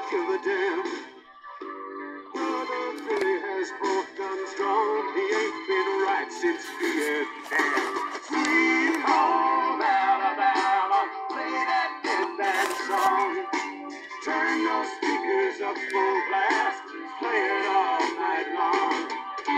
give a damn. Brother Billy has both guns drawn. He ain't been right since Vietnam. Sweet home Alabama, play that dead band song. Turn those speakers up full blast, play it all night long.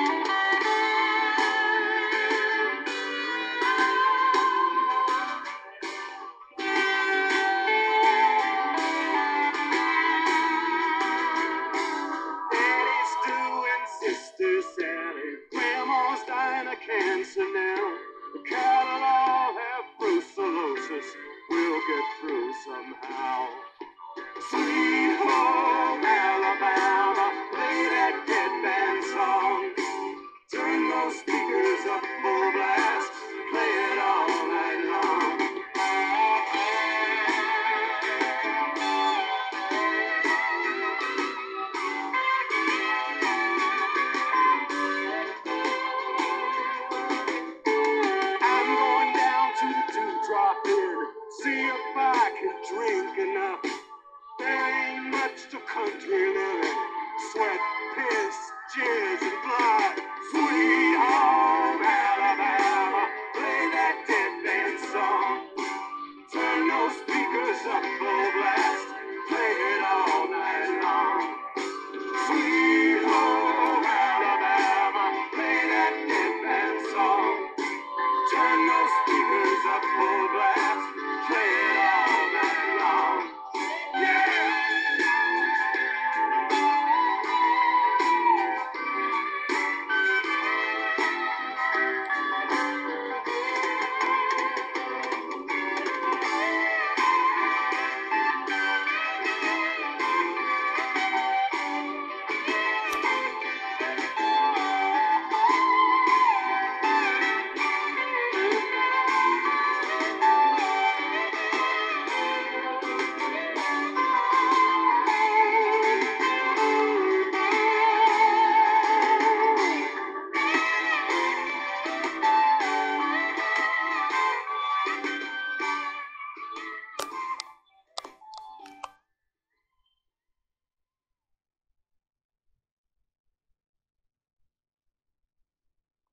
Daddy Stu and Sister Sally, Grandma's dying of cancer now. The cattle all have brucellosis, we'll get through somehow. Sweet home Alabama, play that dead band song. Turn those speakers up full blast, play it all night long. I'm going down to the Dewdrop Inn, see if I can drink enough. There ain't much to country living, sweat, piss, jizz, and blood. Sweet home